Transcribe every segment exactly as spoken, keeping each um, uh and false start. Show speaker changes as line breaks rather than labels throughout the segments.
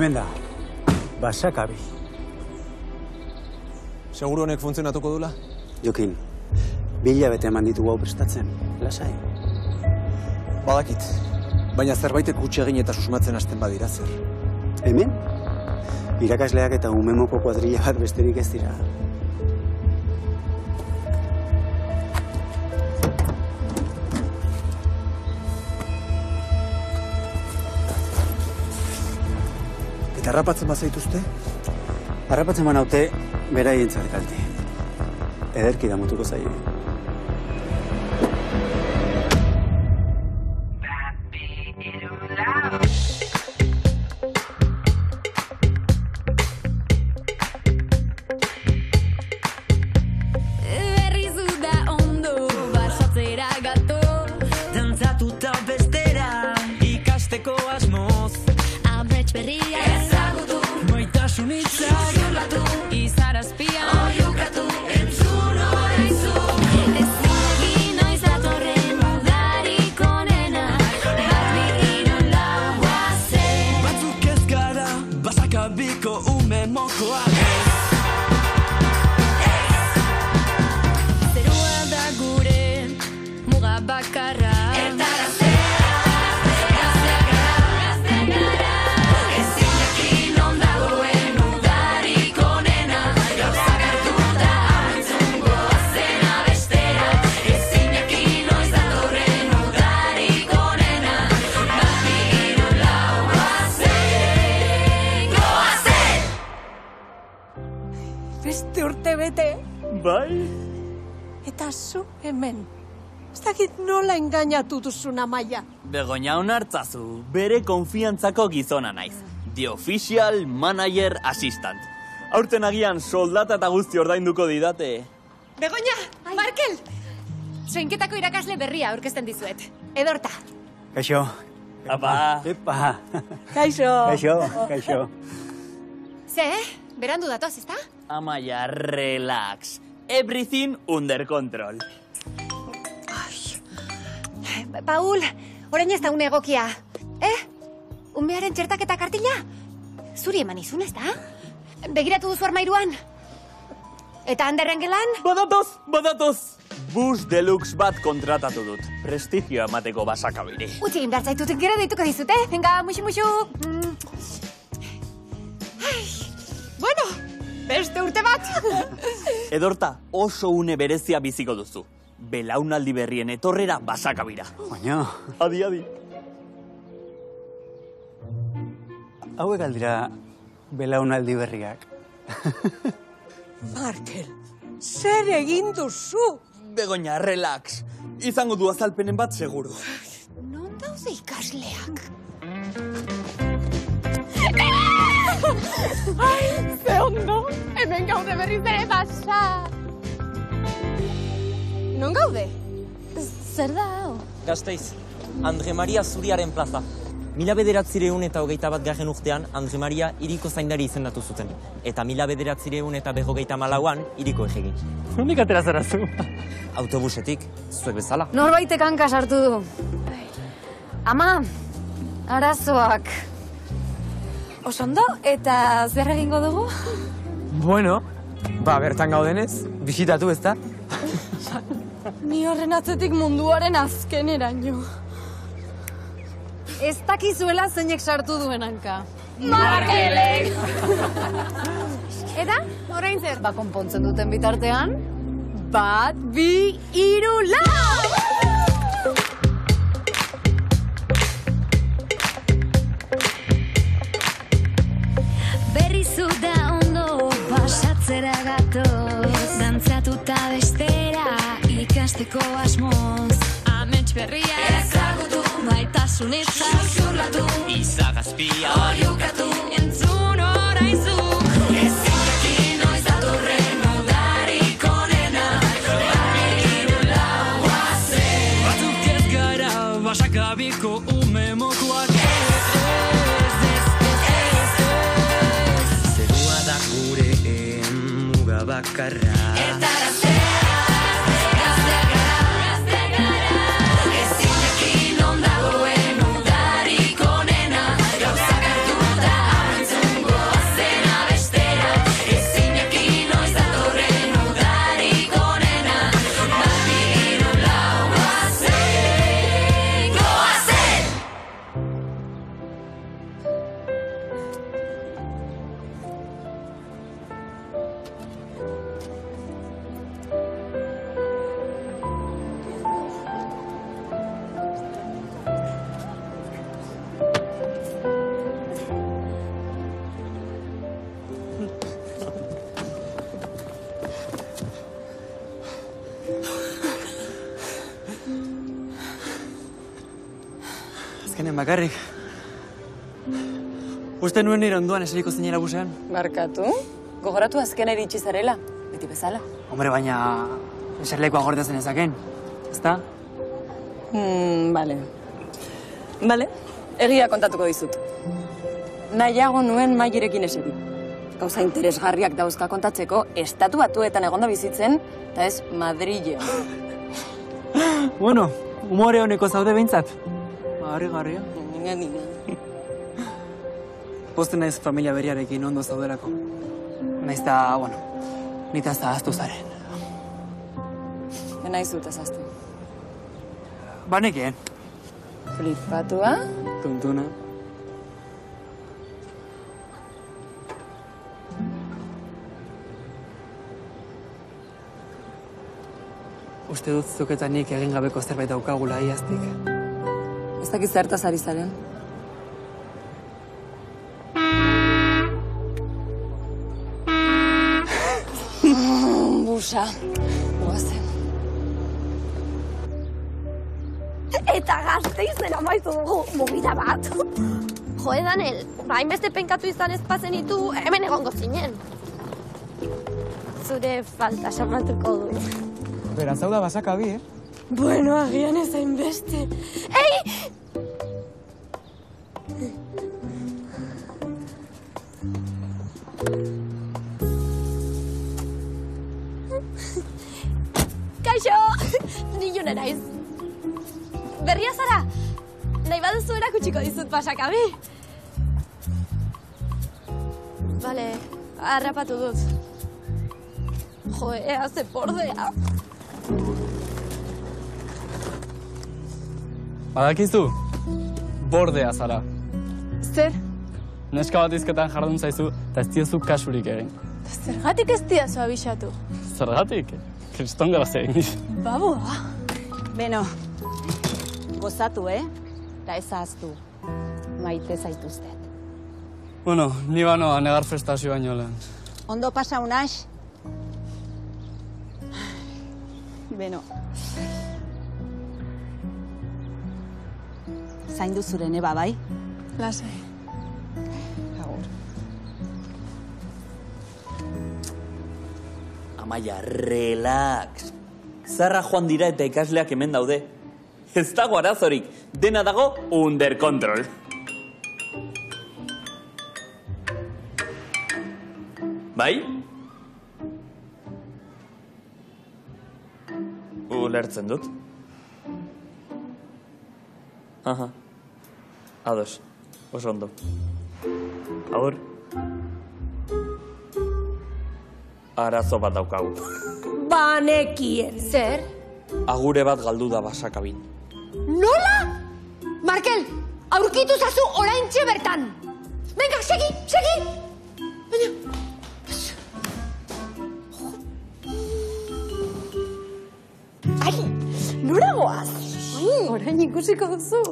Hemen da, basakabi.
Seguro honek funtzionatuko dula?
Jokin, bila bete eman ditugu hau prestatzen, lasai.
Badakit, baina zerbaitek gutxi egin eta susmatzen hasten badira zer.
Hemen? Irakasleak eta umemoko kuadrilla bat besterik ez dira.
Eta harrapatzen bazaituzte?
Harrapatzen banaute, beraientzat kalte. Ederki damutuko zaie.
Beste urte bete.
Bai?
Eta zu hemen. Ez dakit nola engainatu duzun Amaia.
Begoña onartzazu, bere konfiantzako gizona naiz. The Official Manager Assistant. Aurten agian soldata eta guzti ordainduko didate.
Begoña, Markel! Soinketako irakasle berria aurkezten dizuet. Edorta.
Kaixo.
Apa.
Epa.
Kaixo.
Kaixo, kaixo.
Ze, berandu datoz, ezta?
Amaia, relax. Everything under control.
Paul, orain ez da une egokia. Eh? Umearen txertaketa kartila? Zuri eman izun, ez da? Begiratu duzu armairuan? Eta Anderren gelan?
Badatoz, badatoz! Bus deluxe bat kontratatu dut. Prestigioa emateko basakabiri.
Utsi egin behar zaitut, gero deituko dizut, eh? Venga, muxu, muxu! Mm. Ai, bueno, beste urte bat!
Edorta, oso une berezia biziko duzu. Belaunaldi berrien etorrera basakabira.
Baina...
Adi, adi.
Hauek aldira belaunaldi berriak.
Markel, zer egin duzu?
Begoña, relax. Izango du azalpenen bat seguru.
Non daude ikasleak?
Ai, ze ondo, hemen gaude berriz ere basa.
Non gaude?
Zer da hau?
Gasteiz, Andre Maria Zuriaren plaza. Mila bederatzireun eta hogeita bat garren urtean, Andre Maria hiriko zaindari izendatu zuten. Eta mila bederatzireun eta berrogeita malauan, hiriko egegin.
Hondik atera zara zu?
Autobusetik, zuek bezala.
Norbaitek hanka sartu du. Ama, arazoak.
Osondo, eta zer egingo dugu?
Bueno, ba, bertan gaudenez, bisitatu ez da?
Ni horren atzetik munduaren azkeneraino.
Ez dakizuela zeinek sartu duen hanka.
Markelek!
Eta, orain zer?
Ba, konpontzen duten bitartean, bat, bi, hiru, lau!
Berrizu da ondo pasatzera gatoz, dantzatuta bestera ikasteko asmoz. Amets berria ezagutu, maitasun itza xurlatu,
Izagazpia
oiukatu, entzun oraizu. Ezin jakin noiz datorren udarik onena, bat lau zen.
batzuk ez gara basakabiko ume mokoak. Zerua da gure muga bakarra.
Eta gaztea, gaztea gara, gaztea gara. Ezin jakin non dagoen udarik onena, gauzak hartu eta abentzun.
zinen bakarrik. Uste nuen nire onduan eseriko zinela busean.
Barkatu? Gogoratu azkena iritsi zarela, beti bezala.
Hombre, baina eserlekoa gordezen ezaken, ezta?
Hmm, bale. Bale, egia kontatuko dizut. Nahiago nuen Maierekin eseri. Gauza interesgarriak dauzka kontatzeko, estatu batuetan egonda bizitzen, eta ez Madrilen.
Bueno, umore honeko zaude behintzat. Harri garria.
Nina, nina.
Posten naiz familia beriarekin ondo zaudelako. Naiz da, bueno, nitaz da ahaztu zaren.
Naiz dut ezaztu.
Banekien.
Flipatua?
Tuntuna. Uste dut zuk eta nik egin gabeko zerbait daukagula iaztik.
Ez dakit zertaz ari zaren. Busa. Goazen.
Eta Gasteizen amaitu dugu mugida bat. Jo, Danel, hainbeste penkatu izan ez bazenitu, hemen egongo zinen. Zure falta samatuko du.
Beraz, hau da basakabi, eh?
Bueno, agian ez hainbeste. Ei! Kaixo! Ni June naiz. Berria zara? Nahi baduzu erakutsiko dizut pasakabi. Bale, harrapatu dut. Jo, ea, ze bordea.
Badakizu, bordea zara.
Zer?
Neska bat izketan jardun zaizu, eta ez diozu kasurik egin.
Zergatik ez diazu abisatu?
Zergatik? Kriston grazia egin.
Baboa.
Beno, gozatu, eh? Eta ez ahaztu, maite zaituztet.
Bueno, ni banoa negar festazio baino lehen.
Ondo pasa unax? Beno. Zaindu zure neba, bai?
Lasai.
Agur.
Amaia, relax. Zarra joan dira eta ikasleak hemen daude. Ez dago arazorik, dena dago under control. Bai? Ulertzen dut. Aha. Ados. Oso ondo. Agur. Arazo bat daukagu.
Banekien.
Zer?
Agure bat galdu da basakabin.
Nola? Markel, aurkitu zazu oraintxe bertan. Venga, segi, segi. Baina...
Ai, nora goaz? Ai, orain ikusiko duzu.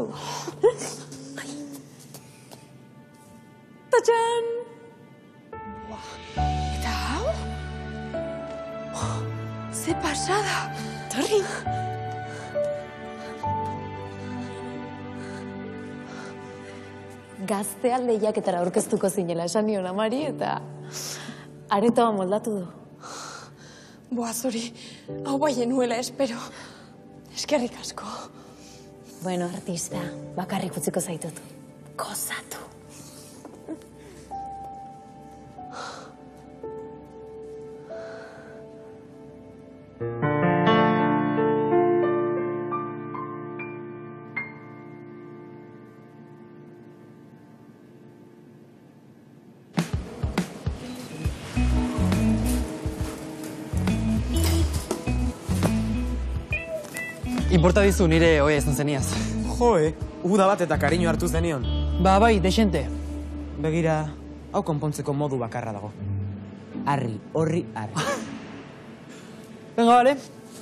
Tatxan! Eta hau? Ze pasada! Torri!
Gaztean lehiaketara aurkeztuko zinela esan nion amari eta aretoa moldatu du.
Boa, zuri, hau bai genuela espero. Eskerrik asko.
Bueno, artista, bakarrik utziko zaitut. Gozatu.
Inporta dizu nire oia izan zeniaz.
Joe, uda bat eta kariño hartu zenion.
Ba, bai, desente.
Begira, hau konpontzeko modu bakarra dago. Arri, horri, arri.
Venga, bale.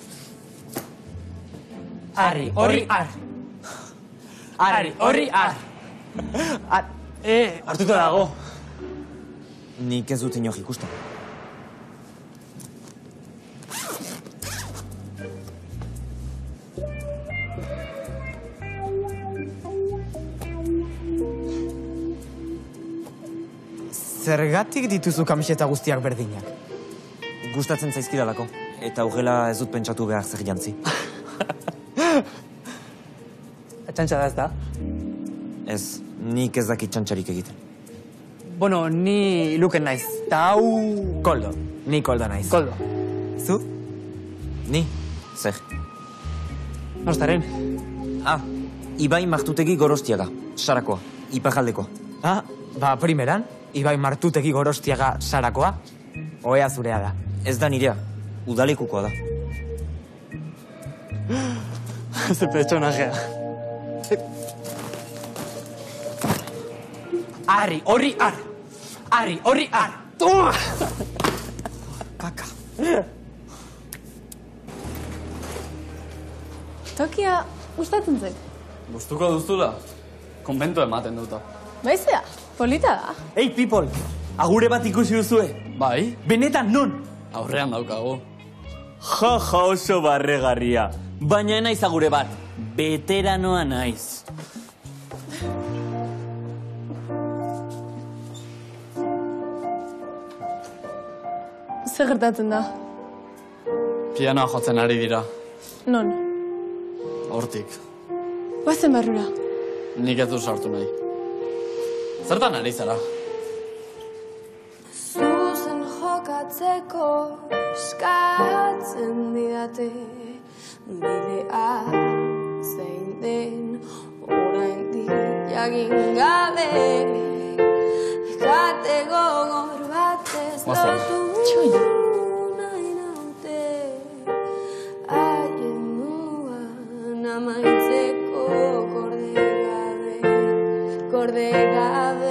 Arri, horri, arri. Arri, horri, arri.
Eh, hartuta dago.
Nik ez dut inok ikusten.
Zergatik dituzu kamiseta guztiak berdinak?
Gustatzen zaizkidalako, eta horrela ez dut pentsatu behar zer jantzi.
Txantxa da ez da?
Ez, nik ez dakit txantxarik egiten.
Bueno, ni luken naiz. Ta hau...
Koldo, ni koldo naiz.
Koldo.
Zu?
Ni, zer.
Nostaren.
Ah, Ibai Martutegi Gorostiaga, Sarakoa, Iparraldekoa.
Ah, ba, primeran, Ibai Martutegi Gorostiaga Sarakoa, ohea zurea da.
Ez da nirea, udalekukoa da.
Ze pertsonajea.
Arri, horri, ar! Arri, horri, ar! Toma! Kaka.
Tokia gustatzen zait.
Gustuko duzula, konbento ematen duta.
Baizea, polita da.
Ei, people, agure bat ikusi duzue.
Bai?
Benetan non?
Aurrean daukagu.
Ja, ja, oso barregarria. Baina naiz agure bat, veteranoa naiz.
Zer gertatzen da?
Pianoa jotzen ari dira,
Non?
hortik.
Bazen barrura.
Nik ez du sartu nahi. Zertan ari zara?
Zuzen jokatzeko eskatzen didate bidea zein den oraindik jagin gabe kate gogor batez
Guazen.
lotu nahi naute haien muan amaitzeko korde gabe korde gabe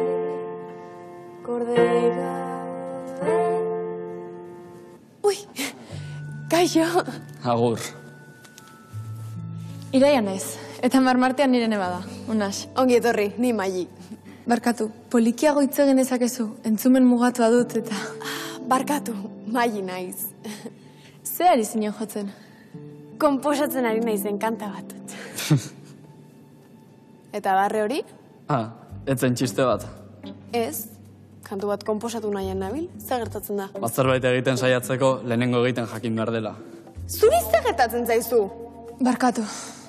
korde gabe.
Ui, kaixo.
Agur.
Iraia naiz, eta marmartean nirene bada, unas.
Ongi etorri, ni Maili.
Barkatu, polikiago hitz egin dezakezu, entzumen mugatua dut eta...
Barkatu, Maili naiz.
Ze ari zinen jotzen?
Konposatzen ari naizen kanta bat. Eta barre hori?
Ah, etzen txiste bat.
Ez, kantu bat konposatu nahian nabil, zer gertatzen da?
Bazerbait egiten saiatzeko lehenengo egiten jakin behar dela.
Zuri zer gertatzen zaizu?
Barkatu.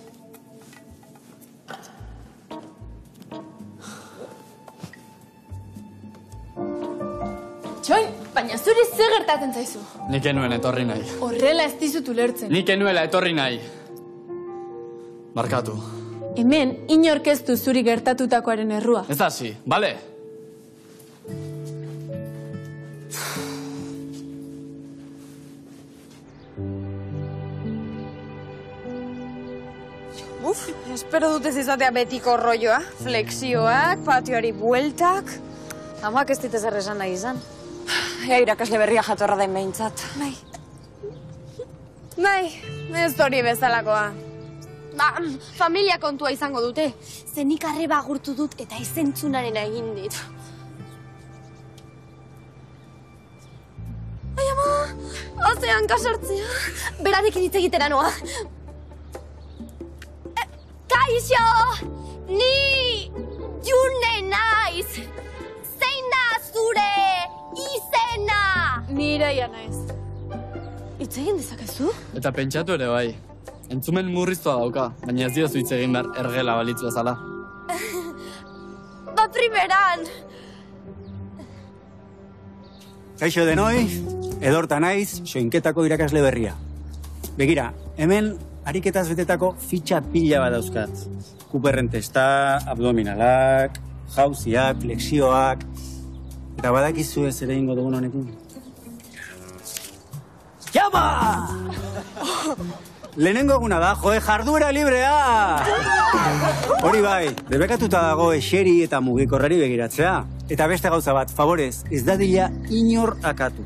Txoin, baina zuri zer gertatzen zaizu?
Nik enuen etorri nahi.
Horrela ez dizut ulertzen.
Nik enuela etorri nahi. Barkatu.
Hemen, inork ez du zuri gertatutakoaren errua.
Ez da hasi, bale?
Uf, espero dut ez izatea betiko rolloa. Flexioak, patioari bueltak.
Amak ez ditez erresan nahi izan.
Ea irakasle berria jatorra dain behintzat.
Bai.
Bai, ez hori bezalakoa.
Ba, familia kontua izango dute. Zenik arreba agurtu dut eta izentzunaren egin dit. Ai, ama, ozean kasartzea. Berarekin hitz egitera noa. E, kaixo! Ni June naiz! Zein da zure izena?
Ni Iraia naiz.
Hitz egin dezakezu?
Eta pentsatu ere bai. Entzumen murriztua dauka, baina ez diozu hitz egin behar ergela balitz bezala.
Ba primeran!
Kaixo denoi, edorta naiz, soinketako irakasle berria. Begira, hemen ariketaz betetako fitxa pila bat dauzkat. Kuperren testa, abdominalak, jauziak, flexioak... Eta badakizu ez ere ingo dugun honekin. Jama! Lehenengo eguna da, joe, jarduera librea! Hori bai, debekatuta dago eseri eta mugikorrari begiratzea. Eta beste gauza bat, favorez, ez dadila inor akatu.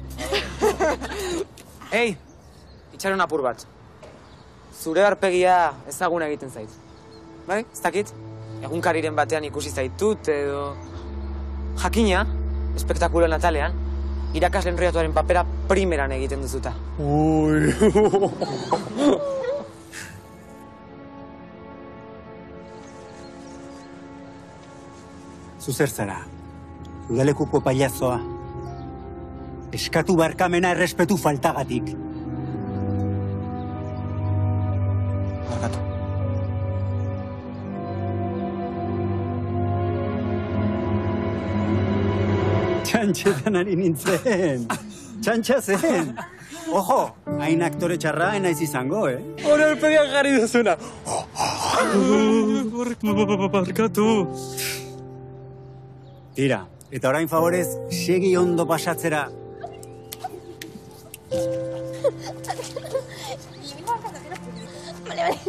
Ei, itxaron apur bat. Zure arpegia ezaguna egiten zait. Bai, ez dakit? Egunkariren batean ikusi zaitut edo... Jakina, espektakulo natalean, irakasle enroiatuaren papera primeran egiten duzuta.
Ui... Zu zer zara? udalekuko pailazoa. Eskatu barkamena errespetu faltagatik.
Barkatu.
Txantxetan ari nintzen. Txantxa zen. Ojo, hain aktore txarra naiz izango, eh?
Hora erpegiak jarri duzuna. Barkatu.
Tira, eta orain favorez, segi ondo pasatzera.
Vale, vale.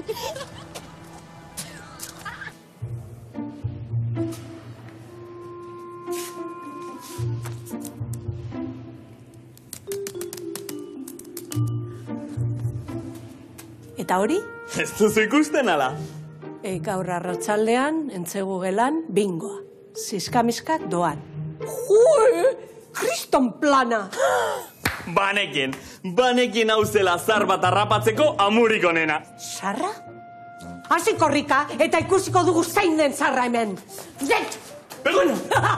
Eta hori?
Ez duzu ikusten ala?
E, gaur arratsaldean entzegu gelan, bingoa. Zizkamiskak doan. Jue! Kriston plana!
Banekin, banekin hau zela zar bat harrapatzeko amurik onena.
Zarra? Hasi korrika, eta ikusiko dugu zein den zarra hemen. Zet!
Begoña!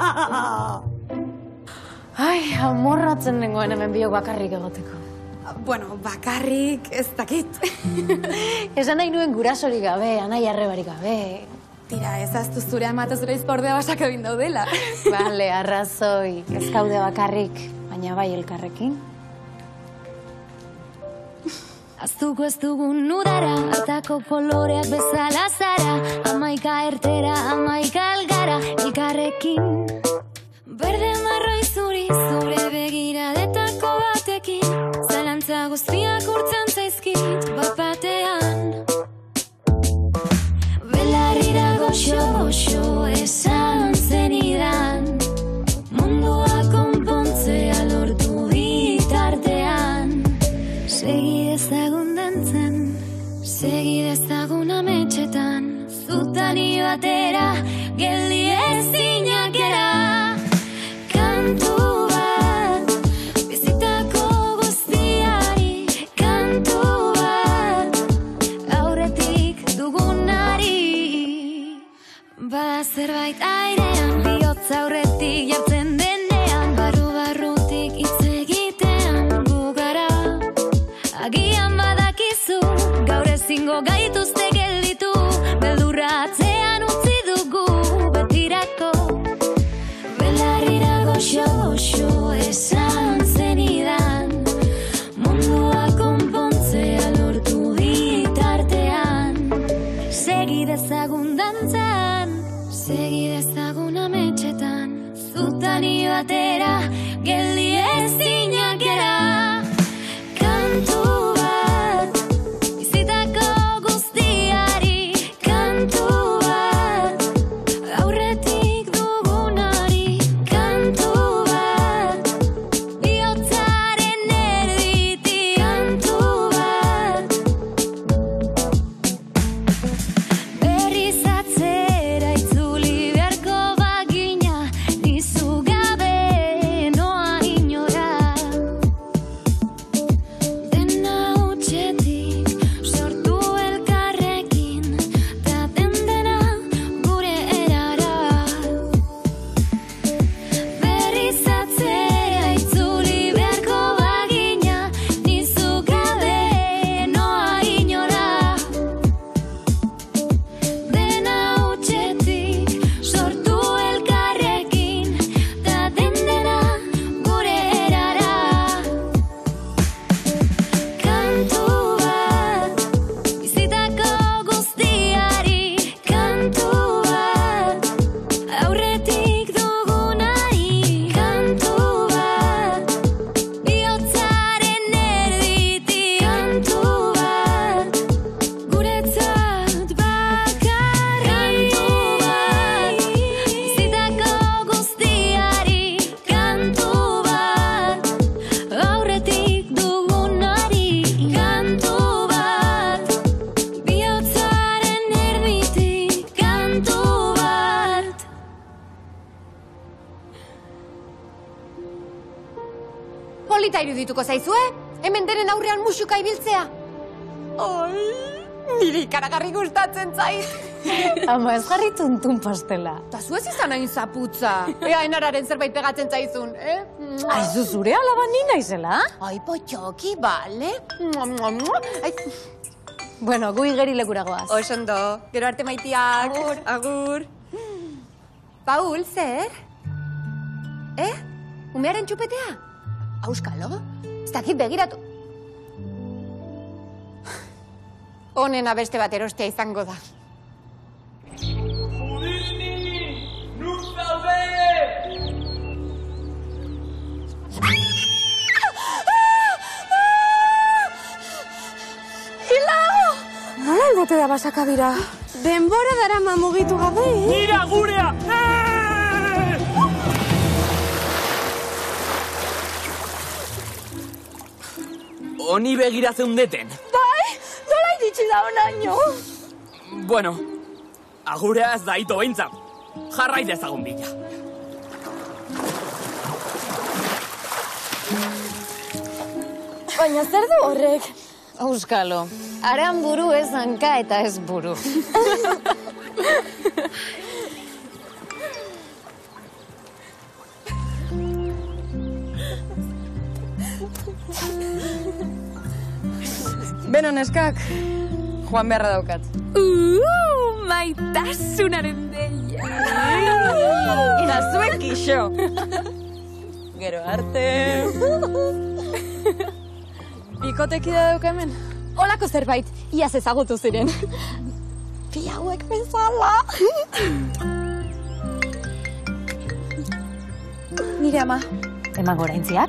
Ai, amorratzen nengoen hemen biok bakarrik egoteko.
Bueno, bakarrik ez dakit.
Esan nahi nuen gurasorik gabe, anai arrebarik gabe.
Tira, ez aztu zure amata zure izpordea basak egin daudela.
Bale, arrazoi, ez gaude bakarrik, baina bai elkarrekin.
Aztuko ez dugun udara, atako poloreak bezala zara, amaika ertera, amaika algara, elkarrekin. Berde marroi zuri, zure begiradetako batekin, zalantza guztiak urtzen zaizkit, bat batean. Belarrira goxo, goxo, esan zenidan, mundua konpontzea lortu bitartean. Segi dezagun dantzen, segi dezagun ametxetan, zutani batera, geldi ezinak gera. Kantu bat, bizitako guztiari, kantu bat, aurretik dugunari. Bada zerbait airean, bihotz aurretik jartzen denean, barru-barrutik hitz egitean gugara. Agian badakizu, gaur ezingo gaituzte gelditu, beldurra atzean utzi dugu betirako. Belarrira goxo, goxo, esan zenidan, mundua konpontzea lortu bitartean. Segi dezagun dantzan, segi dezagun ametxetan, zutani batera, geldi ezinak gera. Kantu bat, bizitako guztiari, kantu bat, aurretik dugunari, kantu bat, bihotzaren erditik, kantu bat. Berriz atzera itzuli beharko bagina, nizu gabe noa inora. Dena hutsetik sortu elkarrekin, ta den-dena gure erara. Berriz atzera itzuli beharko bagina, nizu gabe noa inora. Dena hutsetik sortu elkarrekin, ta den-dena gure erara. Kantu bat, bizitako guztiari, kantu bat, aurretik dugunari, kantu bat, bihotzaren erditik, kantu bat, guretzat bakarrik. Kantu bat, bizitako guztiari, kantu bat, aurretik dugunari, kantu bat, bihotzaren erditik, kantu bat.
Polita irudituko zaizue? Hemen denen aurrean musuka ibiltzea. Ai, nire ikaragarri gustatzen zait.
Ama, ez jarri tuntun pastela.
Ta zu ez izan hain zaputza. Ea enararen zerbait pegatzen zaizun, eh?
Aizu zure alaba ni naizela?
Ai, potxoki, bale? Ai,
Bueno, gu igeri lekuragoaz.
Osondo, gero arte maitiak. Agur. Agur. Paul, zer? Eh? Umearen txupetea? Auskalo? Ez dakit begiratu. Honena beste bat erostea izango da.
Nola aldote da basakabira? Denbora dara mamugitu gabe, eh?
Nira gurea! Honi begira zeundeten.
Bai, nola iritsi da honaino?
Bueno, agurea ez da ito behintzat. Jarrai dezagun bila.
Baina zer du horrek?
Auskalo, aran buru ez hanka eta ez buru.
Beno, neskak, joan beharra daukat.
Uh, maitasunaren deia.
Eta zuen kixo. Gero arte.
Bikotekida dauka hemen? Olako zerbait, iaz ezagutu ziren. Bi hauek bezala. Nire ama.
Eman goraintziak?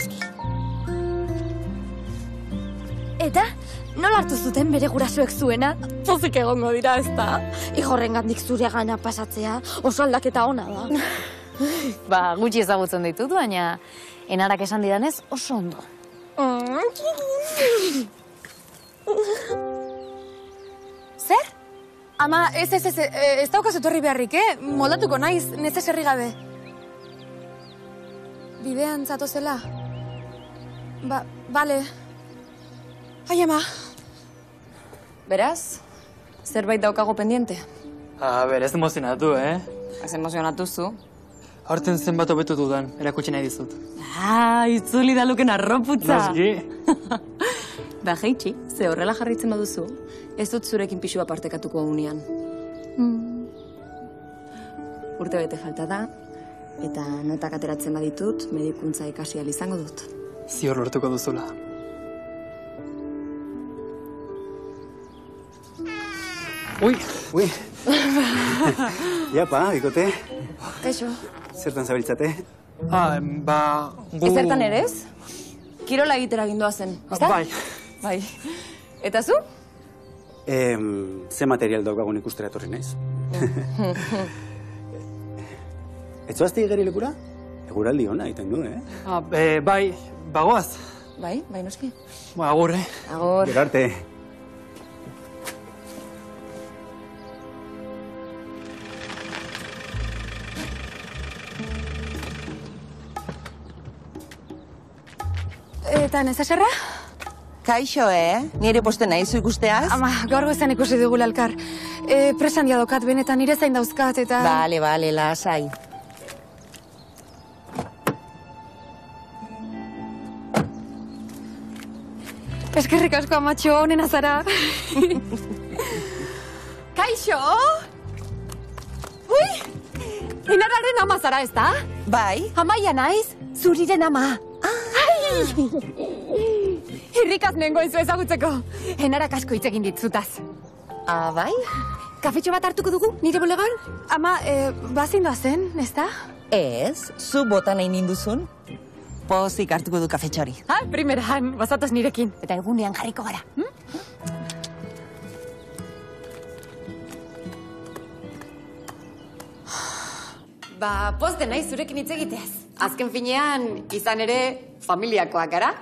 Eta, nola hartu zuten bere gurasuek zuena? Pozik egongo dira, ez da? Igorrengandik zure gana pasatzea, oso aldaketa ona da.
Ba, gutxi ezagutzen ditut, baina enarak esan didanez oso ondo.
Zer? Ama, ez, ez, ez, ez daukaz etorri beharrik, eh? Moldatuko naiz, nezez herri gabe. Bidean zatozela? Ba, bale. Ai, ama.
Beraz, zerbait daukago pendiente?
A ber, ez emozionatu, eh?
Ez emozionatu zu.
Horten zenbat hobetu dudan, erakutsi nahi dizut.
Ah, itzuli da luken arroputza.
Noski.
Ba, jeitxi, ze horrela jarritzen baduzu, ez dut zurekin pixua partekatuko unean. Mm. Urte bete falta da, eta notak ateratzen baditut, medikuntza ikasi ahal izango dut.
Zior lortuko duzula. Ui!
Ui! Iapa, bikote.
Kaixo.
Zertan zabiltzate?
Ah, ba... gu...
Ezertan ere ez? Kirola egitera gindoa zen, ezta?
Bai.
Bai. Eta zu?
Em, ze material daukagun ikustera etorri naiz. Ez zoazte igeri lekura? Eguraldi ona egiten du, eh?
Ah, e, bai, bagoaz.
Bai, bai noski.
Ba, agur, eh?
Agur.
Gero arte.
Eta nezaserra?
Kaixo, eh? Nire poste nahizu ikusteaz?
Ama, gaur goizan ikusi dugula elkar. E, presan dia dokat, benetan nire zain dauzkat, eta...
Bale, bale, lasai.
Eskerrik asko, amatxo, honena zara. Kaixo! Ui! Inararen ama zara, ez da?
Bai.
Amaia naiz, zuriren ama. Ai! Irrikaz nengoen zu ezagutzeko. Enarak asko hitz egin ditzutaz.
Ah, bai?
Kafetxo bat hartuko dugu, nire bulegan? Ama, e, bazin doa zen, ez da?
Ez, zu bota nahi ninduzun. Pozik hartuko du kafetxori.
Ah, primeran, bazatoz nirekin. Eta egunean jarriko gara. Hm? Ba, poste nahi zurekin hitz egiteaz. Azken finean, izan ere, familiakoak gara.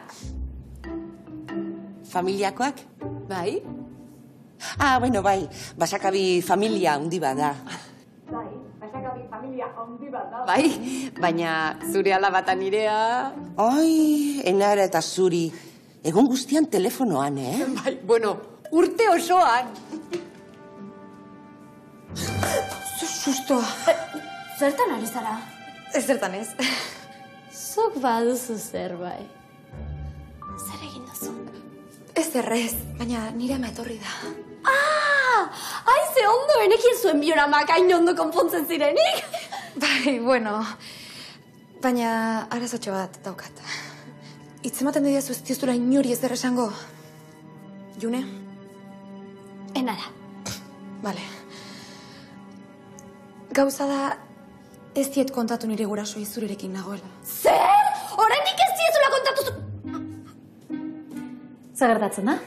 Familiakoak?
Bai.
Ah, bueno, bai, basakabi familia handi bada.
Bai, basakabi familia handi bada. Bai, baina zure alaba eta nirea...
Ai, enara eta zuri, egun guztian telefonoan, eh?
Bai, bueno, urte osoan. Sustoa. Zertan ari zara? Ez zertan ez.
Zuk baduzu zerbait.
Zer egin duzu? Ez errez, baina nire ama etorri da. Ah! Aize ondo, enekin zuen bioramak hain ondo konpontzen zirenik. Bai, bueno. Baina arazotxo bat daukat. Itzematen didazu ez diozula inori ez esango. June? Enara. Bale. Gauza da, ez diet kontatu nire gurasoi zurerekin nagoela. Zer? Oraindik ez diezula kontatu zu...
Zer gertatzen da?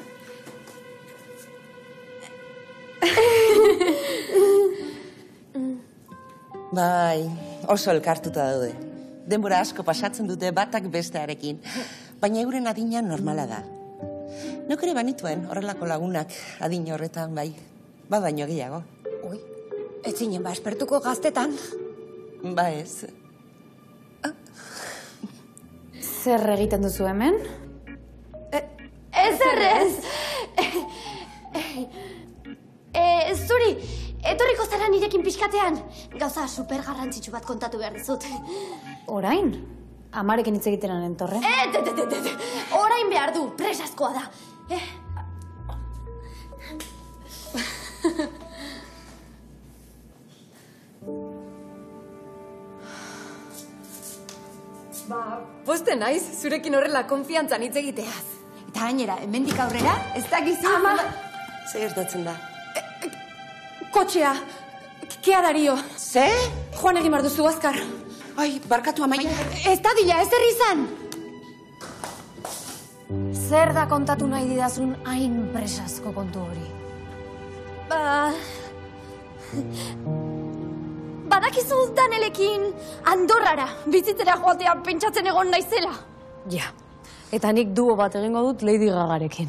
Bai, oso elkartuta daude. Denbora asko pasatzen dute batak bestearekin, baina euren adina normala da. Nok ere banituen horrelako lagunak adin horretan, bai, ba baino gehiago.
Ui, ez zinen ba espertuko gaztetan.
Ba ez.
Zer egiten duzu hemen?
Ez errez! E, zuri, etorriko zara nirekin pixkatean. Gauza super garrantzitsu bat kontatu behar dizut.
Orain? Amarekin hitz egiteran entorre?
E, de, de, de, de. Orain behar du, presazkoa da. Eh? Ba, poste naiz, zurekin horrela konfiantzan hitz egiteaz. Eta gainera, hemendik aurrera, ez dakizu... Ama!
Zer gertatzen da?
Kotxea, kea dario.
Ze?
Joan egin behar duzu, azkar.
Ai, barkatu Amaia.
Ez da dila, ez herri izan.
Zer da kontatu nahi didazun hain presazko kontu hori?
Ba... Badakizu Danelekin Andorrara bizitzera joatea pentsatzen egon naizela.
Ja, eta nik duo bat egingo dut Lady Gagarekin.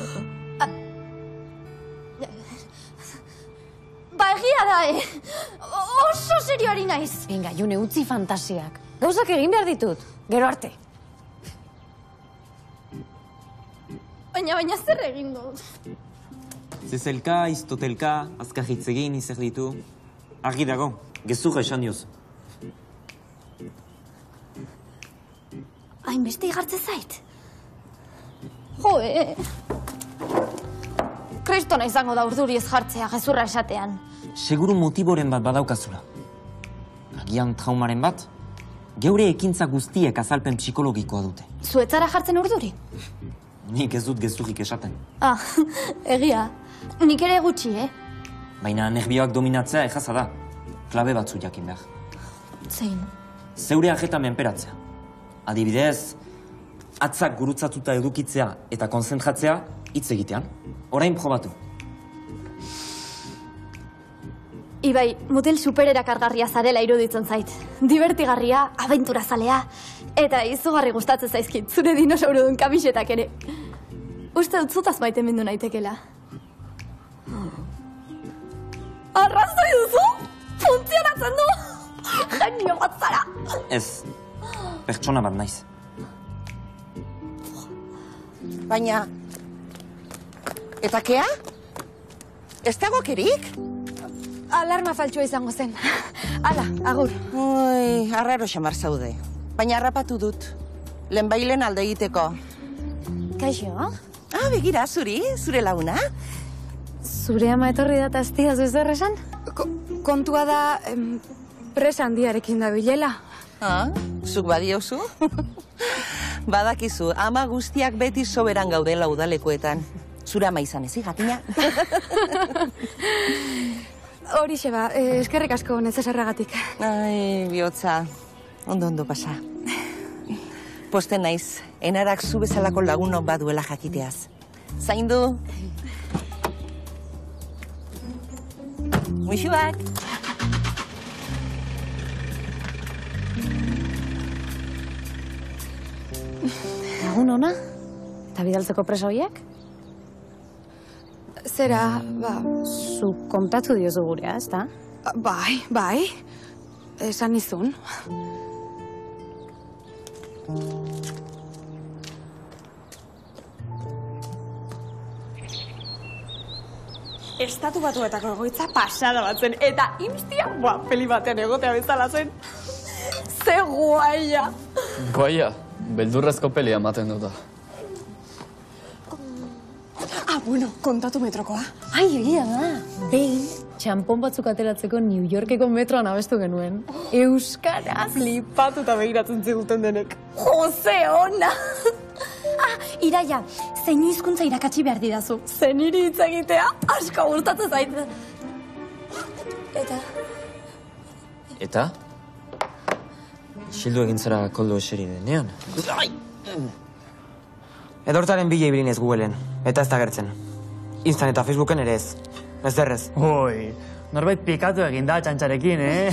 Ba, egia da, eh? Oso serioari naiz.
Venga, June, utzi fantasiak. Gauzak egin behar ditut. Gero arte.
Baina, baina zer egin dut?
Zezelka, iztotelka, azkar hitz egin, izer ditu. Argi dago, gezurra esan dioz.
Hainbeste igartze zait. Jo, eh? Kristona izango da urduri ez jartzea, gezurra esatean.
Seguru motiboren bat badaukazula. Agian traumaren bat, geure ekintza guztiek azalpen psikologikoa dute.
Zuetzara jartzen urduri?
Nik ez dut gezurrik esaten.
Ah, egia. Nik ere gutxi, eh?
Baina nerbioak dominatzea ejaza da. Klabe batzu jakin behar.
Zein?
Zeure ajeta menperatzea. Adibidez, atzak gurutzatuta edukitzea eta konzentratzea hitz egitean. Orain probatu.
Ibai, mutil supererakargarria zarela iruditzen zait. Divertigarria, abenturazalea, eta izugarri gustatzen zaizkit, zure dinosaurudun kamisetak ere. Uste dut zutaz maite mendu naitekela. Arrazoi duzu? Funtzionatzen du? Genio bat zara!
Ez, pertsona bat naiz.
Baina... Eta kea? Ez dago kerik?
Alarma faltsua izango zen. Hala, agur.
Ui, arraro xamar zaude. Baina harrapatu dut. Lehenbailen alde egiteko.
Kaixo?
Ah, begira, zuri, zure laguna.
Zure ama etorri da tastia zuzer esan?
Ko kontua da, em, presa handiarekin da bilela.
Ah, zuk badiozu? Badakizu, ama guztiak beti soberan gaudela udalekoetan. Zure ama izan ezi, jakina?
Horixe ba, eh, eskerrik asko nezesarragatik.
Ai, bihotza, ondo ondo pasa. Posten naiz, enarak zu bezalako lagunok baduela jakiteaz. Zaindu. Muixuak.
Lagun ona? Eta bidaltzeko preso horiek?
Zera, ba...
Zu kontatu diozu gurea, ez da?
Bai, bai. Esan izun.
estatu batuetako egoitza pasada bat zen, eta imstia, boa, peli batean egotea bezala zen. Ze guaia!
Guaia, beldurrezko pelia ematen duta.
Ah, bueno, kontatu metrokoa.
Ai, egia da. Behin, txampon batzuk ateratzeko New Yorkeko metroan abestu genuen. Euskaraz!
Flipatuta begiratzen ziguten denek.
Jose, ona! Ah, Iraia, zein hizkuntza irakatsi behar didazu.
Zen niri hitz egitea, asko gustatzen zait.
Eta?
Eta? Xildu egin zara koldo eseri denean.
Edortaren bila ibilinez Googleen, eta ez da gertzen. Instan eta Facebooken ere ez. Ez derrez.
Ui, norbait pikatu egin da txantxarekin, eh?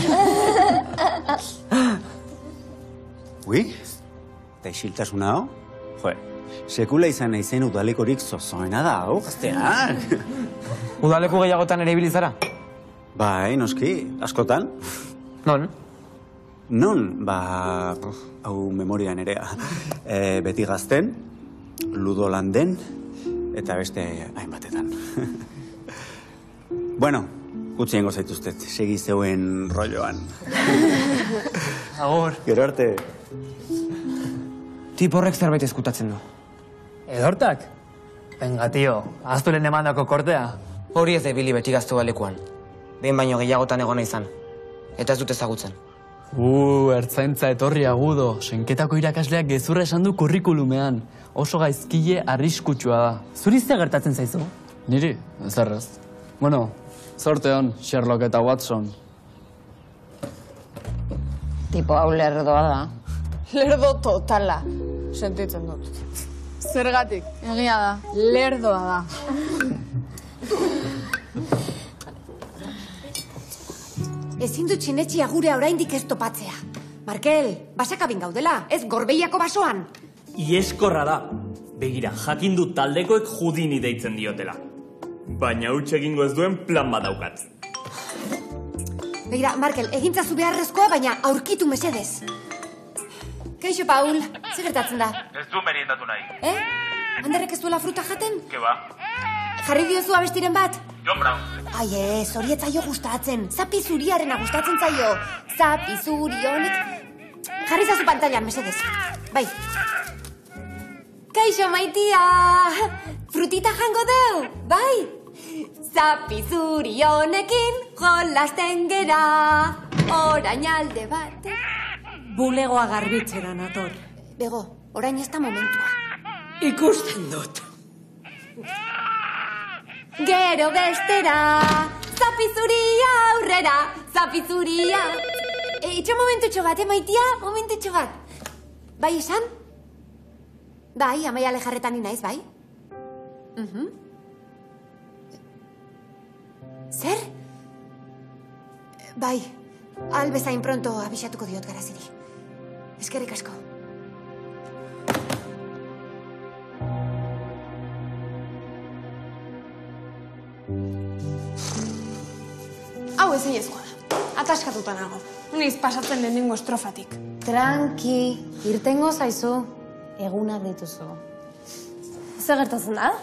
Ui, eta isiltasuna hau? Jo, sekula izan nahi zen udalekorik zozoena da hau, gazteak.
Udaleku gehiagotan ere ibilizara?
Bai, noski, askotan.
Non?
Non, ba, hau memorian erea. E, beti gazten, Ludo landen, eta beste hainbatetan. Bueno, utzi hengo zaituztet, segi zeuen rolloan.
Agur.
Gero arte.
Tipo horrek zerbait eskutatzen du.
Edortak? Venga, tio, aztu lehen emandako kortea.
Hori ez ebili beti gaztu balekuan. Behin baino gehiagotan egona izan. Eta ez dut ezagutzen.
Uh, ertzaintza etorri agudo. Senketako irakasleak gezurra esan du kurrikulumean. Oso gaizkile arriskutsua da.
Zuri ze gertatzen zaizu?
Niri, ez errez. Bueno, zorte hon, Sherlock eta Watson.
Tipo hau lerdoa da.
Lerdo totala, sentitzen dut. Zergatik, egia da, lerdoa da.
Ezin dut sinetxia gure oraindik ez topatzea. Markel, basakabin gaudela, ez gorbeiako basoan.
Ieskorra da. Begira, jakin dut taldekoek Judini deitzen diotela. Baina huts egingo ez duen plan bat daukat.
Begira, Markel, egintzazu beharrezkoa, baina aurkitu mesedez. Kaixo, Paul, zer gertatzen da?
Ez du meriendatu nahi.
Eh? Anderrek ez duela fruta jaten?
Ke ba?
Jarri diozu abestiren bat?
John Brown.
Ai ez, hori ez zaio gustatzen. Zapi zuriarena gustatzen zaio. Zapi zuri honek... Jarri zazu pantailan, mesedez. Bai. Kaixo, maitia! Frutita jango deu, bai? Zapi zuri honekin jolasten gera. Orain alde bat.
Bulegoa garbitzera nator.
Bego, orain ez da momentua.
Ikusten dut.
Gero bestera, zapizuria aurrera, zapizuria. E, itxo momentutxo bat, eh, maitia? Momentutxo bat. Bai esan? Bai, Amaia Lejarretan inaiz, bai? Uh-huh. Zer? Bai, albezain pronto abisatuko diot garaziri. Eskerrik asko.
Hau ezin ezkoa da. Ataskatuta nago. Niz pasatzen lehenengo estrofatik.
Tranki, irtengo zaizu, egunak dituzu.
Zer gertatzen da?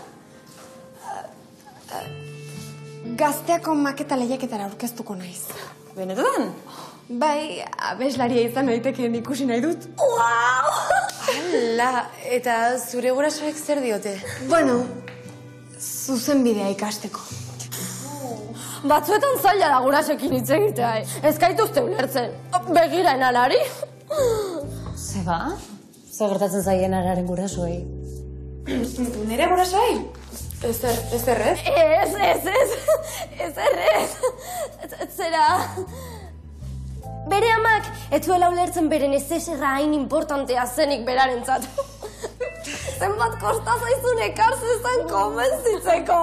Gazteako maketa lehiaketara aurkeztuko naiz.
Benetan?
Bai, abeslaria izan naitekeen ikusi nahi dut.
Uau! Hala, eta zure gurasoek zer diote?
Bueno, zuzen bidea ikasteko.
Batzuetan zaila da gurasoekin hitz egitea, eh? Ez gaituzte ulertzen. Begira enanari.
Zeba? Zer gertatzen zaien araren gurasoei?
Nere gurasoei? Ez errez?
Ez, ez, ez. Ez errez. Zera... Bere amak, etuela ulertzen beren ez eserra hain importantea zenik berarentzat. Zenbat kosta zaizun ekarzezan konbentzitzeko.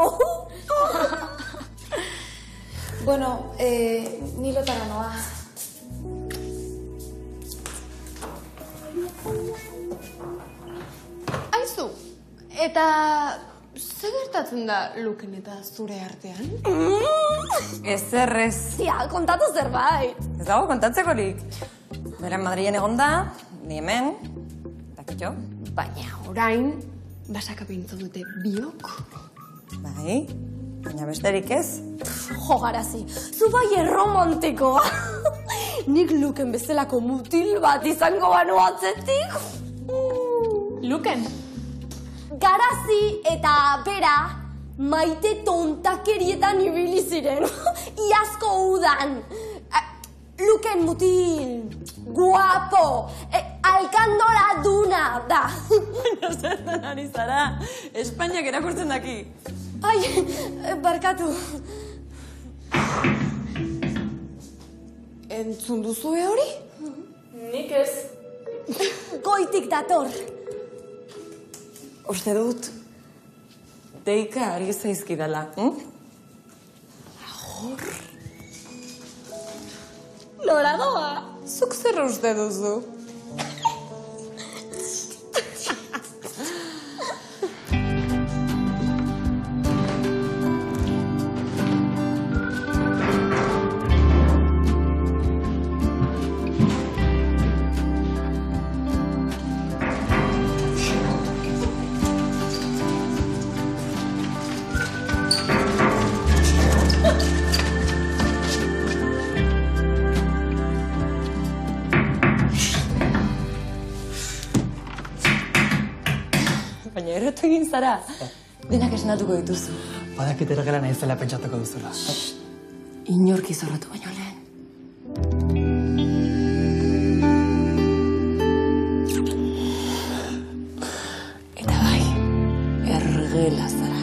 Bueno, eh, ni lotara noa. Aizu, eta zer gertatzen da Luken eta zure artean?
Ez errez.
Ja, kontatu zerbait.
Ez dago kontatzekorik. Beren Madrilen egon da, ni hemen, dakitxo.
Baina orain, basaka pintzo dute biok.
Bai, Baina besterik ez?
Jo, Garazi, zu bai erromantikoa. Nik Luken bezalako mutil bat izango banu atzetik.
Luken?
Garazi eta bera maite tontakerietan ibili ziren. Iazko udan. Luken mutil, guapo, eh, alkandola duna da.
Baina zertan ari zara, Espainiak erakurtzen daki.
Ai, barkatu. Entzun duzue hori?
Nik ez.
Goitik dator.
Uste dut, deika ari zaizkidala. Hm? Agor.
Nora doa?
Zuk zer uste duzu? Baina erotu egin zara, denak esnatuko dituzu.
Badakit erregela nahi zela pentsatuko duzula.
Inork izorratu baino lehen. Eta bai, ergela zara.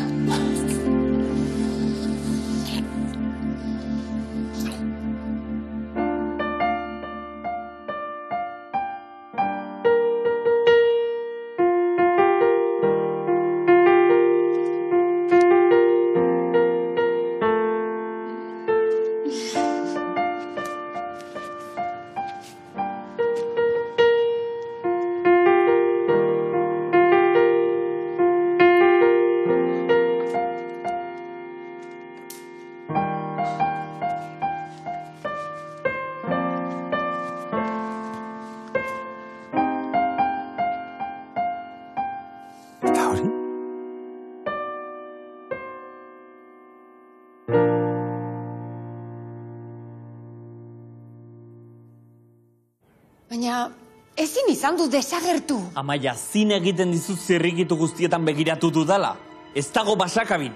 Baina, ezin izan du desagertu.
Amaia, zin egiten dizut zirrikitu guztietan begiratu dudala. Ez dago basakabin.